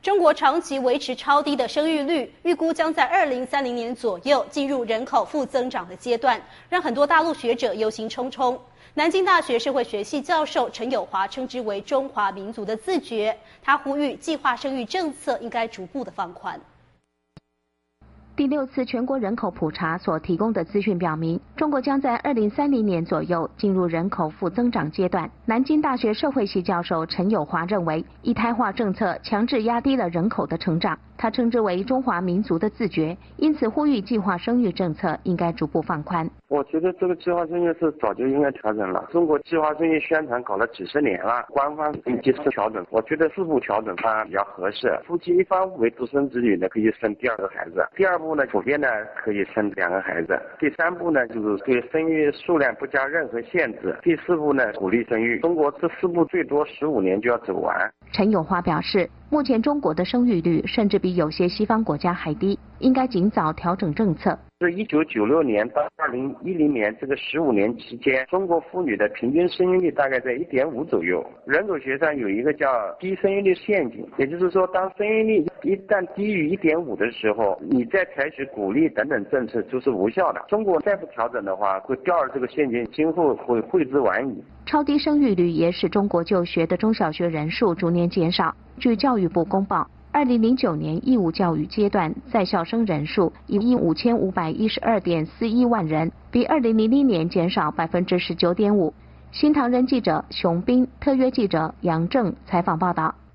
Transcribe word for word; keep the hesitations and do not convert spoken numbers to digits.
中国长期维持超低的生育率，预估将在二零三零年左右进入人口负增长的阶段，让很多大陆学者忧心忡忡。南京大学社会学系教授陈友华称之为中华民族的自觉，他呼吁计划生育政策应该逐步的放宽。 第六次全国人口普查所提供的资讯表明，中国将在二零三零年左右进入人口负增长阶段。南京大学社会系教授陈友华认为，一胎化政策强制压低了人口的成长，他称之为中华民族的自觉，因此呼吁计划生育政策应该逐步放宽。 我觉得这个计划生育是早就应该调整了。中国计划生育宣传搞了几十年了，官方及时调整，我觉得四步调整方案比较合适。夫妻一方为独生子女呢，可以生第二个孩子；第二步呢，普遍呢可以生两个孩子；第三步呢，就是对生育数量不加任何限制；第四步呢，鼓励生育。中国这四步最多十五年就要走完。 陈友华表示，目前中国的生育率甚至比有些西方国家还低，应该尽早调整政策。 是一九九六年到二零一零年这个十五年期间，中国妇女的平均生育率大概在一点五左右。人口学上有一个叫低生育率陷阱，也就是说，当生育率一旦低于一点五的时候，你再采取鼓励等等政策就是无效的。中国再不调整的话，会掉入这个陷阱，今后会悔之晚矣。 超低生育率也使中国就学的中小学人数逐年减少。据教育部公报，二零零九年义务教育阶段在校生人数以五千五百一十二点四一万人，比二零零零年减少百分之十九点五。新唐人记者熊斌，特约记者杨正采访报道。